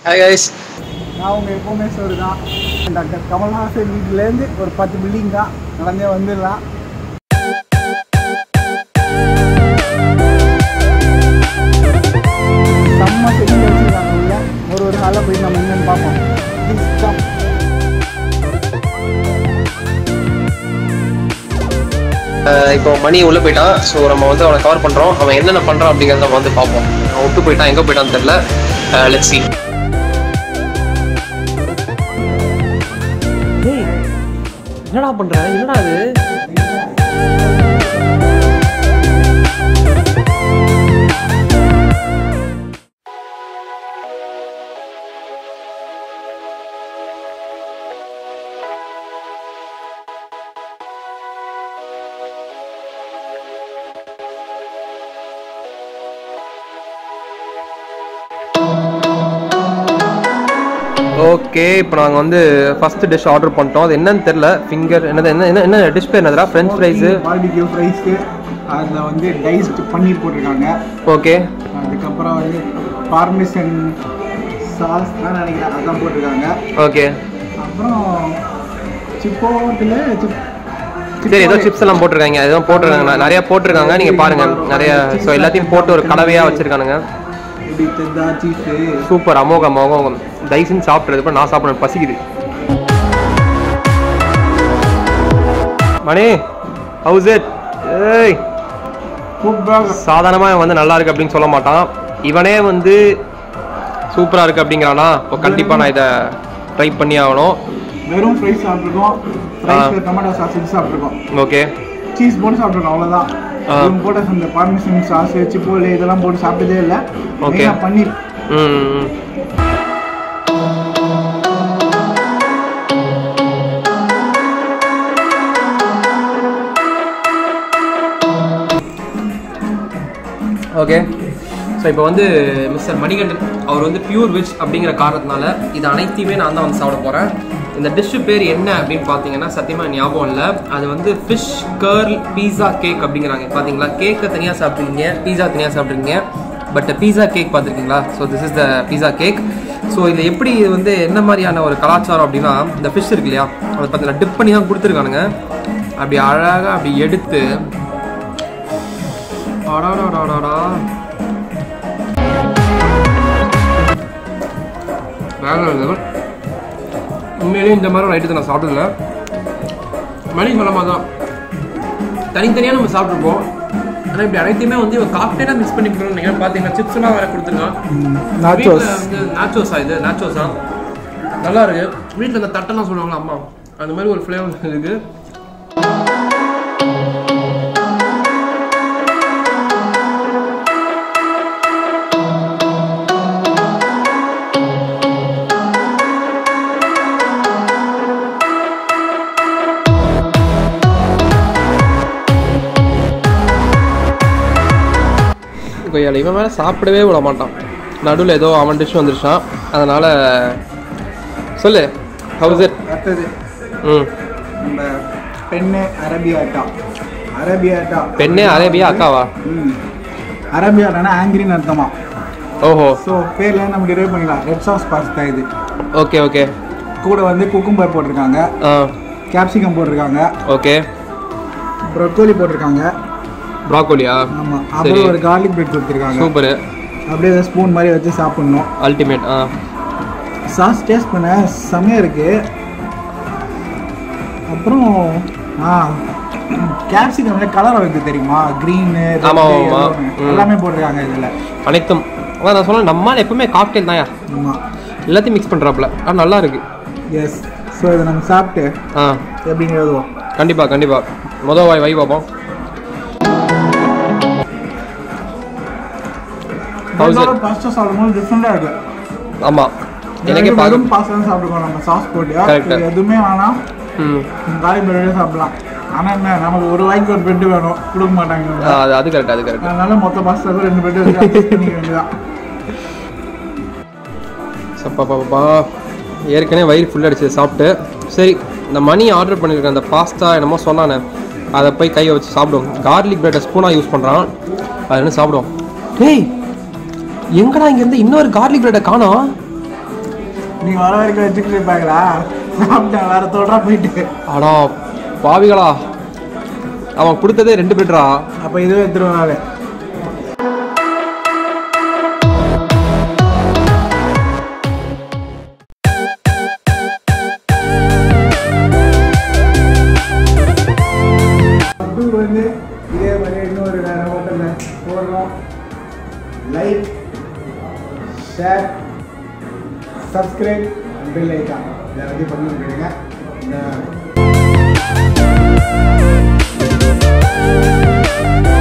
Hi guys. நான் உங்கள் எப்போவுமே சொல்லுறது தான் டாக்டர் கமல்ஹாசன் வீட்டிலேருந்து ஒரு 10 பில்டிங் தான் நடந்தே வந்துடலாம். செம்ம செடி வச்சுருக்காங்க உள்ள. ஒரு ஹாலில் போய் நம்ம என்னென்னு பார்ப்போம். இப்போ மணி உள்ளே போயிட்டான். ஸோ நம்ம வந்து அவனை கவர் பண்ணுறோம். அவன் என்னென்ன பண்ணுறான் அப்படிங்கிறத நம்ம வந்து பார்ப்போம். அவன் விட்டு போயிட்டான், எங்கே போயிட்டான்னு தெரியல. Let's see. என்னடா பண்ற? என்னடா அது? ஓகே, இப்போ நாங்கள் வந்து ஃபஸ்ட்டு டிஷ் ஆர்டர் பண்ணிட்டோம். அது என்னன்னு தெரில. ஃபிங்கர் என்னது, என்ன டிஷ் பேர் என்னதுடா? ஃப்ரெஞ்ச் ஃப்ரைஸு, பார்பிக்யூ ஃப்ரைஸு, அதில் வந்து டைஸ்டு பன்னீர் போட்டிருக்காங்க. ஓகே. அதுக்கப்புறம் வந்து பார்மெசன் சாஸ் தான் நினைக்கிறேன், அதுதான் போட்டிருக்காங்க. ஓகே. அப்புறம் சிப்போட்டில் சரி, ஏதோ சிப்ஸ் எல்லாம் போட்டிருக்காங்க. எதுவும் போட்டிருக்காங்க, நிறையா போட்டிருக்காங்க. நீங்கள் பாருங்கள், நிறைய. ஸோ எல்லாத்தையும் போட்டு ஒரு கலவையாக வச்சுருக்கானுங்க. சூப்பர், அமோகம் அமோகம். டைசன் சாப்பிட்றது இப்போ நான் சாப்பிட்றேன், பசிக்குது. Mani, how's it? ஏய், சாதாரணமாக வந்து நல்லா இருக்கு அப்படின்னு சொல்ல மாட்டான். இவனே வந்து சூப்பராக இருக்கு அப்படிங்கிறானா? இப்போ கண்டிப்பாக நான் இதை ட்ரை பண்ணி ஆகணும். வெறும் ஃப்ரைஸ் சாப்பிட்ருக்கோம், டொமேட்டோ சாஸ் இது சாப்பிட்ருக்கோம். ஓகே. சீஸ் போட்டு சாப்பிட்ருக்கோம், அவ்வளோதான். போட்ட அந்த பார்மெசன் சாஸ், சிப்போலே இதெல்லாம் போட்டு சாப்பிட்டதே இல்லை. ஓகே. பன்னீர். ஓகே. ஸோ இப்போ வந்து மிஸ்டர் மணிகண்டன் அவர் வந்து பியூர் வெஜ் அப்படிங்கிற காரணத்தினால இது அனைத்தையுமே நான் தான் வந்து சாப்பிட போகிறேன். இந்த டிஷ்ஷு பேர் என்ன அப்படின்னு பார்த்தீங்கன்னா சத்தியமாக ஞாபகம் இல்லை. அது வந்து ஃபிஷ் கர்ல் பீஸா கேக் அப்படிங்கிறாங்க. பார்த்தீங்களா, கேக்கை தனியாக சாப்பிட்ருக்கீங்க, பீஸா தனியாக சாப்பிட்ருக்கீங்க. பட் பீஸா கேக் பார்த்துருக்கீங்களா? So this is the pizza cake. So இது எப்படி வந்து என்ன மாதிரியான ஒரு கலாச்சாரம் அப்படின்னா, இந்த ஃபிஷ் இருக்கு இல்லையா, அதை பார்த்தீங்கன்னா டிப் பண்ணி தான் கொடுத்துருக்கானுங்க. அப்படி அழகாக அப்படி எடுத்து உண்மையிலேயே இந்த மாதிரி ஐட்டத்தை நான் சாப்பிடல. மணி மூலமாக தான் தனித்தனியாக நம்ம சாப்பிட்ருப்போம். ஆனால் இப்படி அனைத்தையுமே வந்து இவன் காக்டெயிலாக மிக்ஸ் பண்ணிக்கணும்னு நினைக்கிறேன். பார்த்தீங்கன்னா சிப்ஸ்லாம் வேறு கொடுத்துருக்கான். வீட்டில் வந்து நாச்சோஸா, இது நாச்சோஸா நல்லா இருக்கு. வீட்டில் இந்த தட்டெல்லாம் சொல்லுவாங்களா அம்மா, அந்த மாதிரி ஒரு ஃப்ளேவர் இருக்குது. இவன் மேலே சாப்பிடவே விட மாட்டான். நடுவில் ஏதோ அவன் டிஷ் வந்துருச்சான். அதனால் சொல்லு, ஹவுஸ் இட்? அடுத்தது நம்ம பெண்ணே அரேபியாட்டா. அரேபியாட்டா, பெண்ணே அரேபியா அக்காவா? அரேபியாட்டானா ஆங்கிரின்னு அர்த்தமா. ஓஹோ. ஸோ பேர்ல நம்ம டிரைவ் பண்ணிக்கலாம். ரெட் சாஸ் பாஸ்தா இது. Okay okay. கூட வந்து குக்கும்பர் போட்டிருக்காங்க, கேப்சிகம் போட்டிருக்காங்க, ஓகே, ப்ரோக்கோலி போட்டிருக்காங்க. ப்ரோக்கோலியா? ஆமாம். அப்புறம் ஒரு கார்லிக் பிரெட் கொடுத்துருக்காங்க. சூப்பர். அப்படியே ஸ்பூன் மாதிரி வச்சு சாப்பிட்ணும். அல்டிமேட். சாஸ் டேஸ்ட் பண்ண செம்மையாக இருக்குது. அப்புறம் கேப்சிகம் கலர் வைத்து தெரியுமா, க்ரீனு எல்லாமே போட்டிருக்காங்க இதில் அனைத்தும். அதான் நான் சொன்னேன், நம்மளால் எப்பவுமே காக்டெயில் தான். ஆமாம், எல்லாத்தையும் மிக்ஸ் பண்ணுறாப்புல. ஆனால் நல்லா இருக்கு. எஸ். ஸோ இதை நம்ம சாப்பிட்டு எப்படின்னு எழுதுவோம். கண்டிப்பாக கண்டிப்பாக. மொதல் வாய் வை பார்ப்போம். பாஸ்தா சாப்பிடும்போது டிஃப்ரெண்டாக இருக்கு. ஆமாம், எனக்கே வெறும் பாஸ்தா தான் சாப்பிடுவோம் நம்ம சாஸ் போட்டு. எதுவுமே வேணாம், கார்லிக் பிரெட்டே சாப்பிடலாம். ஆனால் என்ன, நமக்கு ஒரு வாய்க்கு ஒரு பிரெட் வேணும், கொடுக்க மாட்டாங்க. அது கரெக்ட், அது கரெக்ட். அதனால மொத்த பாஸ்தாவுக்கு 2 பிரெட் பண்ணிக்க வேண்டியதான். சப்பாப்பா, ஏற்கனவே வயிறு ஃபுல்லாகிடுச்சு சாப்பிட்டு. சரி, இந்த மணி ஆர்டர் பண்ணியிருக்கேன் அந்த பாஸ்தா என்னமோ சொன்னானே, அதை போய் கையை வச்சு சாப்பிடுவோம். கார்லிக் பிரெட்டை ஸ்பூனாக யூஸ் பண்ணுறான், அது என்ன சாப்பிடுவோம். டேய், எங்கடா இங்கேருந்து இன்னொரு கார்லிக் பிரெட்டை காணோம்? நீ வர வரைக்கும் வச்சுக்கிட்டு இருப்பாங்களா? சாப்பிட்டேன் வேற தோட்டா போயிட்டு. ஆடா பாவிகளா, அவன் கொடுத்ததே 2 பிரெட்ரா. அப்போ இதுவே எடுத்துருவாங்க. வந்து இதே மாதிரி இன்னொரு வேற ஹோட்டலில் போடுறோம். Like, share, subscribe, bell icon எல்லாத்தையும் பண்ணி விடுங்க. இந்த